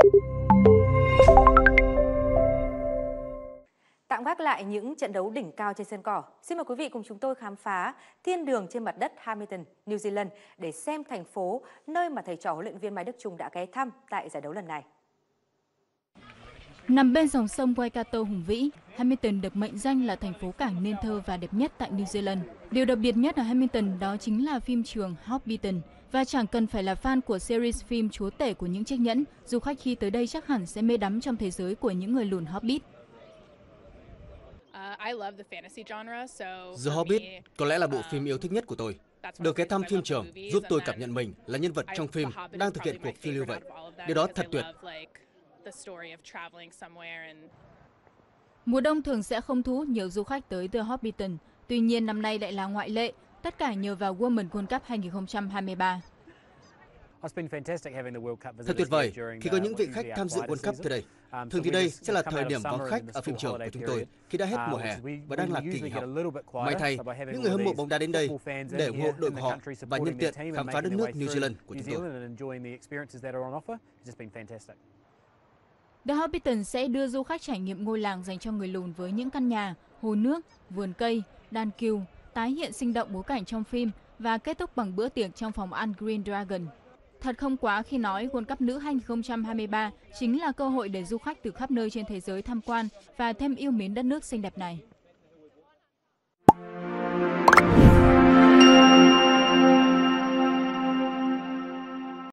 Tạm gác lại những trận đấu đỉnh cao trên sân cỏ, xin mời quý vị cùng chúng tôi khám phá thiên đường trên mặt đất Hamilton, New Zealand để xem thành phố nơi mà thầy trò huấn luyện viên Mai Đức Chung đã ghé thăm tại giải đấu lần này. Nằm bên dòng sông Waikato hùng vĩ, Hamilton được mệnh danh là thành phố cảng nên thơ và đẹp nhất tại New Zealand. Điều đặc biệt nhất ở Hamilton đó chính là phim trường Hobbiton. Và chẳng cần phải là fan của series phim Chúa tể của những chiếc nhẫn, du khách khi tới đây chắc hẳn sẽ mê đắm trong thế giới của những người lùn Hobbit. The Hobbit có lẽ là bộ phim yêu thích nhất của tôi. Được ghé thăm phim trường giúp tôi cảm nhận mình là nhân vật trong phim đang thực hiện cuộc phiêu lưu vậy. Điều đó thật tuyệt. Mùa đông thường sẽ không thu hút nhiều du khách tới The Hobbiton, tuy nhiên năm nay lại là ngoại lệ, tất cả nhờ vào Women's World Cup 2023. Thật tuyệt vời khi có những vị khách tham dự World Cup tới đây. Thường thì đây sẽ là thời điểm vắng khách ở phim trường của chúng tôi khi đã hết mùa hè và đang là kỳ nghỉ học. May thay, những người hâm mộ bóng đá đến đây để ủng hộ đội của họ và nhân tiện khám phá đất nước New Zealand của chúng tôi. The Hobbiton sẽ đưa du khách trải nghiệm ngôi làng dành cho người lùn với những căn nhà, hồ nước, vườn cây, đàn cừu, tái hiện sinh động bối cảnh trong phim và kết thúc bằng bữa tiệc trong phòng ăn Green Dragon. Thật không quá khi nói World Cup nữ 2023 chính là cơ hội để du khách từ khắp nơi trên thế giới tham quan và thêm yêu mến đất nước xinh đẹp này.